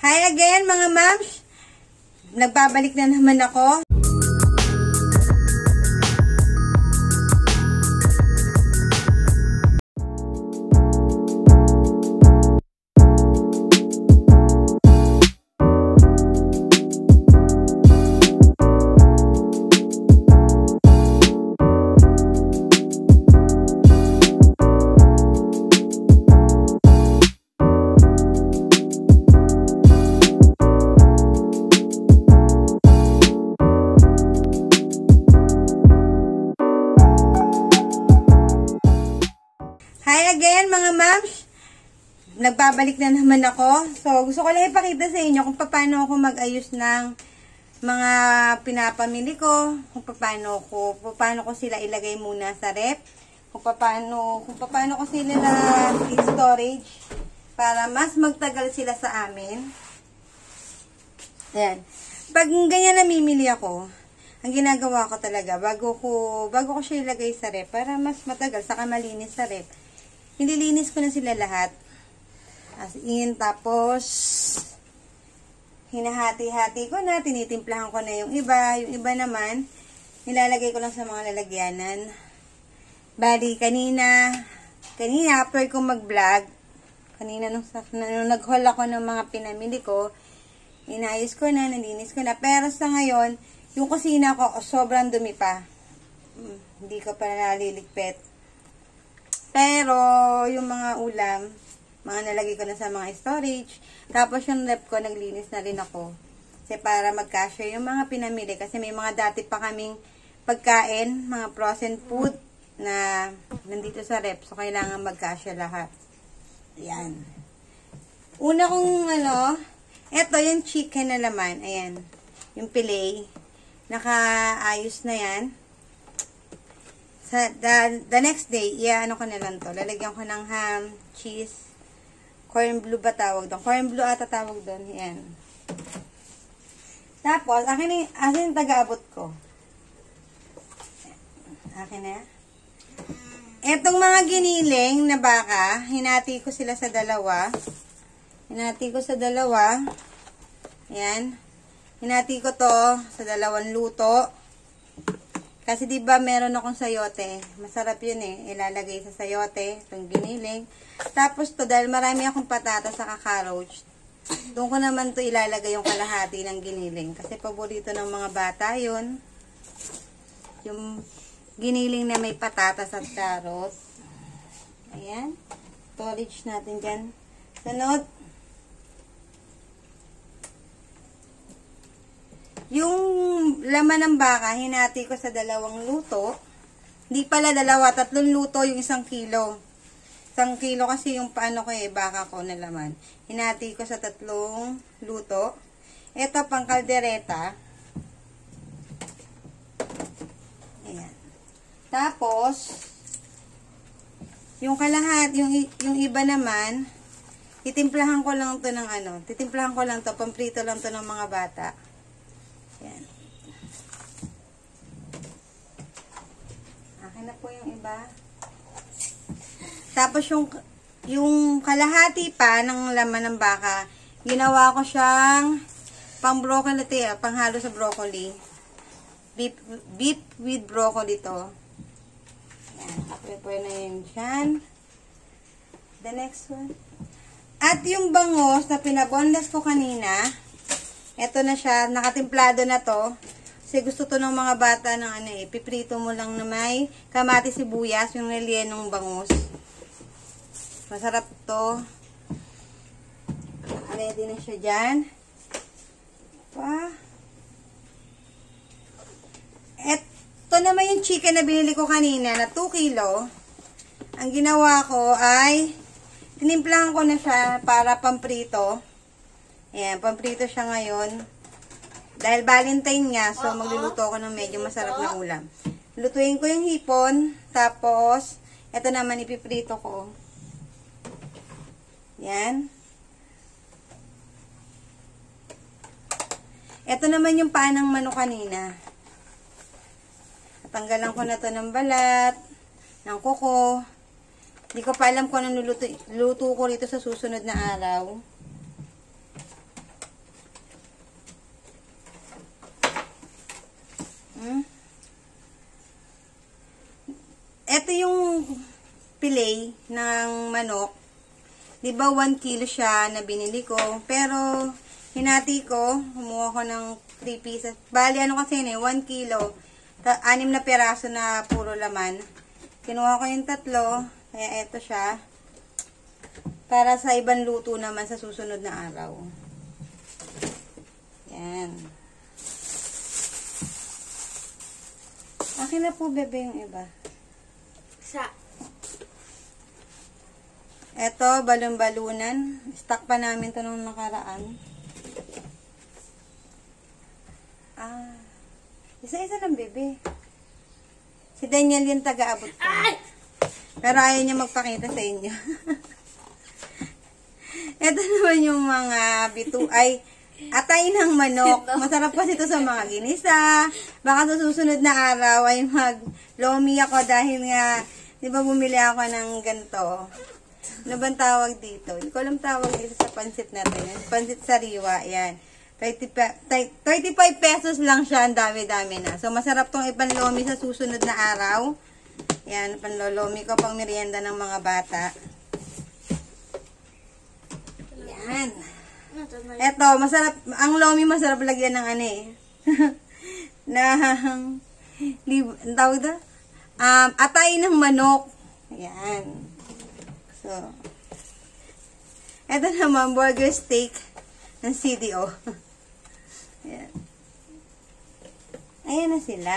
Hi again mga mams! Nagbabalik na naman ako. Hi again mga mams! Nagbabalik na naman ako. So, gusto ko lang ipakita sa inyo kung paano ako mag-ayos ng mga pinapamili ko, kung paano ko sila ilagay muna sa rep, kung paano ko sila storage para mas magtagal sila sa amin. Ayan. Pag ganyan namimili ako, ang ginagawa ko talaga, bago ko siya ilagay sa rep, para mas matagal, saka malinis sa rep, nililinis ko na sila lahat. As in, tapos, hinahati-hati ko na, tinitimplahan ko na yung iba. Yung iba naman, nilalagay ko lang sa mga lalagyanan. Bali, kanina, after ko mag-vlog, kanina nung nag-haul ako ng mga pinamili ko, inayos ko na, nalinis ko na. Pero sa ngayon, yung kusina ko, sobrang dumi pa. Hindi ko pa naliligpit. Pero, yung mga ulam, mga nalagay ko na sa mga storage. Tapos, yung rep ko, naglinis na rin ako. Kasi para magkasya yung mga pinamili. Kasi may mga dati pa kaming pagkain, mga frozen food, na nandito sa rep. So, kailangan magkasya lahat. Ayan. Una kong, eto, yung chicken na laman. Ayan. Yung fillet. Nakaayos na yan. The next day, ano ko na lang to. Lalagyan ko ng ham, cheese, corn blue ba tawag doon? Corn blue ata tawag doon. Yan. Tapos, akin yung taga-abot ko. Akin na. Etong mga giniling na baka, hinati ko sila sa dalawa. Ayan. Hinati ko to sa dalawang luto. Kasi diba meron akong sayote. Masarap yun eh. Ilalagay sa sayote. Itong giniling. Tapos to, dahil marami akong patata sa kakaroach, doon ko naman to ilalagay yung kalahati ng giniling. Kasi paborito ng mga bata yun. Yung giniling na may patatas at carrot. Ayan. Storage natin dyan. Sunod. Yung laman ng baka, hinati ko sa dalawang luto. Hindi pala dalawa, 3 luto yung 1 kilo. 1 kilo kasi yung paano ko baka ko na laman. Hinati ko sa 3 luto. Ito pang kaldereta. Ayan. Tapos, yung kalahat, yung iba naman, titimplahan ko lang to ng titimplahan ko lang to, pamprito lang to ng mga bata. Yan. Akin na po yung iba. Tapos yung kalahati pa ng laman ng baka, ginawa ko siyang pang broccoli, panghalo sa broccoli. Beef with broccoli to. Yan. Prepare na yun dyan. The next one. At yung bangos na pinabondas ko kanina, eto na siya, nakatimplado na to. Kasi gusto to ng mga bata ng piprito mo lang na may kamatis, sibuyas, yung rellenong bangus. Masarap to. Ready na siya dyan. Eto naman yung chicken na binili ko kanina na 2 kilo. Ang ginawa ko ay tinimplahan ko na siya para pamprito. Ayan, pamprito siya ngayon. Dahil Valentine nga, so magluluto ako ng medyo masarap na ulam. Lutuin ko yung hipon, tapos, ito naman ipiprito ko. Ayan. Ito naman yung paa ng manok kanina. Tanggalan ko na to ng balat, ng kuko. Hindi ko pa alam kung anong luto ko rito sa susunod na araw. fillet ng manok. Diba 1 kilo siya na binili ko. Pero, hinati ko. Kumuha ko ng 3 pieces. Bali, ano kasi yun 1 kilo. 6 na piraso na puro laman. Kinuha ko yung 3. Kaya eto siya. Para sa ibang luto naman sa susunod na araw. Yan. Akin na po, bebe, yung iba. Eto, balon-balunan. Stock pa namin to nung nakaraan. Isa-isa lang, bebe. Si Daniel yung taga-abot ko. Pero ayaw niya magpakita sa inyo. Ito naman yung mga atay ng manok. Masarap kasi ito sa mga ginisa. Baka sa susunod na araw ay mag-lomi ako dahil nga, di ba bumili ako ng ganito. Ano bang tawag dito? Hindi ko alam tawag dito sa pansit natin. Pansit sariwa, yan. 35 pesos lang siya, ang dami-dami na. So, masarap tong ipanlomi sa susunod na araw. Yan, panlolomi ko pang merienda ng mga bata. Yan. Eto, masarap, ang lomi masarap lagyan ng ano eh. Tawag ito? Atay ng manok. Ayan. So, eto naman, burger steak ng CDO. Ayan. Ayan na sila.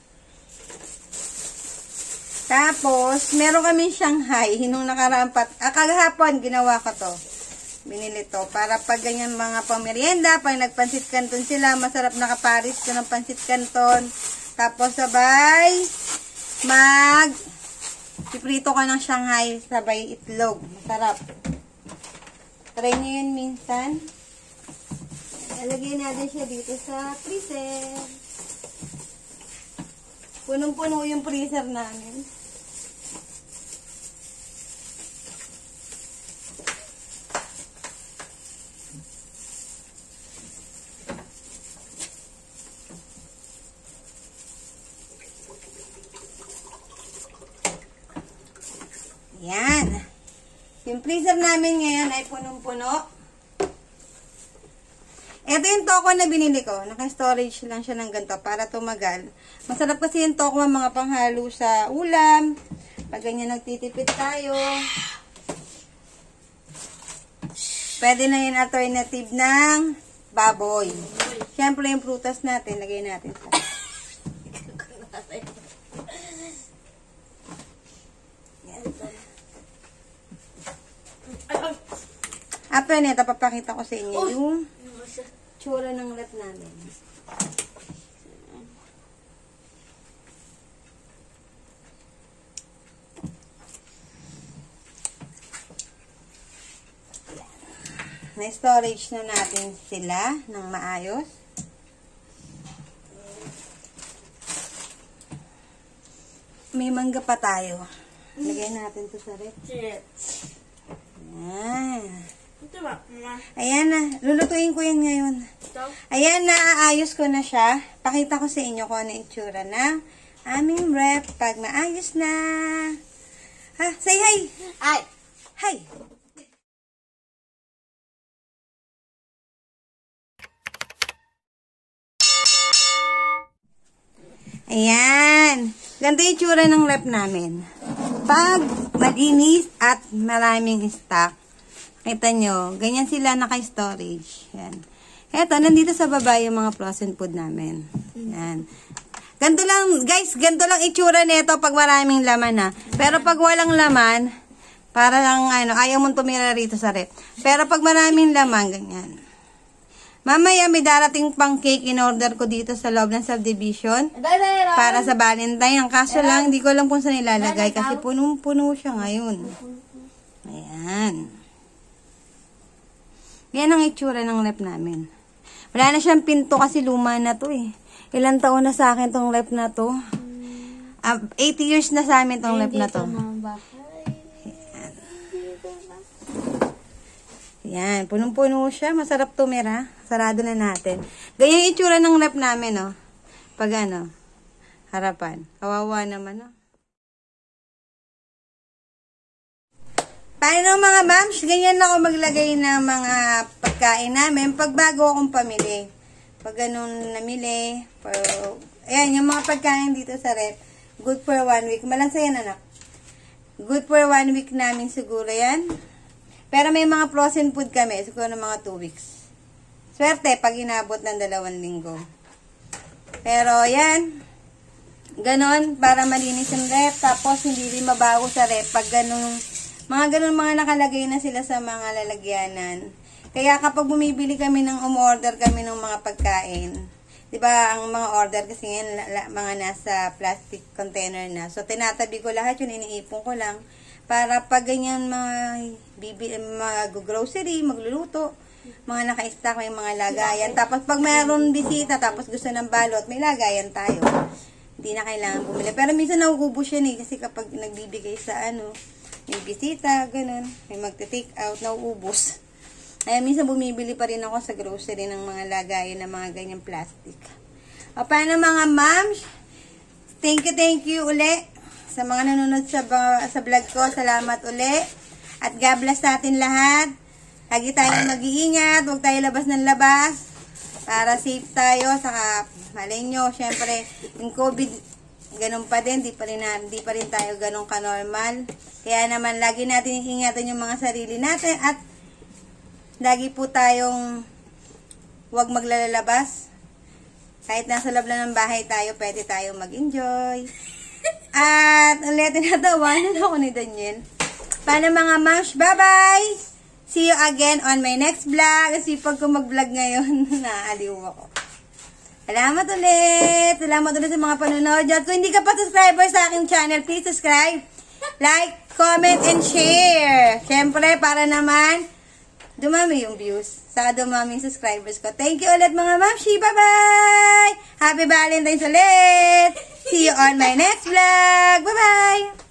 Tapos, meron kaming Shanghai. Nung nakaraang kagahapon, ginawa ko to. Binili to. Para pag ganyan mga pamerienda, pag nagpansit canton sila, masarap nakaparis ko ng pansit canton. Tapos, sabay, piprito ka ng Shanghai, sabay itlog. Masarap. Try nyo yun minsan. Ilagay natin siya dito sa freezer. Punong-puno yung freezer namin. Yan. Yung freezer namin ngayon ay punong-puno. Ito yung toko na binili ko. Naka-storage lang siya ng ganito para tumagal. Masarap kasi yung toko mga panghalo sa ulam. Pag ganyan nagtitipid tayo. Pwede na yung alternative ng baboy. Siyempre yung prutas natin, lagay natin sa. After nito, papakita ko sa inyo yung tsura ng rep namin. Na-storage na natin sila ng maayos. May mangga pa tayo. Lagay natin to sa rep. Ayan. Ayan na. Lulutuin ko yan ngayon. Ayan na. Aayos ko na siya. Pakita ko sa inyo kung ano yung itsura na aming rep pag maayos na. Ha? Say hi! Hi! Hi! Ayan. Ganito yung itsura ng rep namin. Pag malinis at maraming stock, kita nyo, ganyan sila naka-storage. Yan. Eto, nandito sa baba yung mga frozen food namin. Yan. Ganito lang, guys, ganito lang itsura nito pag maraming laman ha. Pero pag walang laman, para lang, ayaw mong tumira rito sa rep. Pero pag maraming laman, ganyan. Mamaya may darating pang cake in order ko dito sa loob ng subdivision. Para sa Valentine. Ang kaso lang, hindi ko alam kung saan ilalagay kasi punong-puno siya ngayon. Ayan. Yan ang itsura ng rep namin. Wala na siyang pinto kasi luma na to eh. Ilang taon na sa akin tong rep na to. 80 years na sa amin tong rep na to. Yan, punong-puno siya. Masarap tumira. Sarado na natin. Ganyan yung itsura ng rep namin, no? Pag harapan. Kawawa naman, no? Paano mga mams? Ganyan ako maglagay ng mga pagkain namin pag bago akong pamili. Pag ganun namili. Ayan, yung mga pagkain dito sa rep. Good for 1 week. Malansa yan, anak. Good for 1 week namin siguro yan. Pero may mga frozen food kami. Siguro ng mga 2 weeks. Swerte pag inabot ng 2 linggo. Pero yan. Ganon. Para malinis yung rep. Tapos hindi rin mabago sa rep. Pag ganun. Mga nakalagay na sila sa mga lalagyanan. Kaya kapag bumibili kami ng umorder kami ng mga pagkain, 'di ba, ang mga order kasi ngayon mga nasa plastic container na. So tinatabi ko lahat 'yun, iniipon ko lang para pag ganyan mag-grocery, magluluto, mga naka-stock, may mga lagayan. Tapos pag mayroon bisita tapos gusto ng balot, may lagayan tayo. Hindi na kailangan bumili. Pero minsan nauubos yan kasi kapag nagbibigay sa may bisita, ganun. May magte-take out, nauubos. Kaya minsan bumibili pa rin ako sa grocery ng mga lagayan ng mga ganyang plastic. O paano mga moms? Thank you uli sa mga nanonood sa vlog ko. Salamat uli. At God bless natin lahat. Lagi tayong mag-iingat. Huwag tayo labas ng labas. Para safe tayo. Saka malay nyo, syempre, yung COVID, ganun pa din, di pa rin tayo ganun ka-normal. Kaya naman, lagi natin ingatan yung mga sarili natin at lagi po tayong huwag maglalabas. Kahit nasa loob lang ng bahay tayo, pwede tayo mag-enjoy. At ulitin natawanan ako ni Daniel. Paano mga moms? Bye-bye! See you again on my next vlog. Kasi pag ko mag-vlog ngayon, naaliw ako. Salamat ulit! Salamat ulit sa mga panonood. At kung hindi ka pa subscriber sa aking channel, please subscribe, like, comment, and share. Siyempre, para naman dumami yung views. Saka dumami yung subscribers ko. Thank you ulit mga mamshi. Bye-bye! Happy Valentine's ulit! See you on my next vlog. Bye-bye!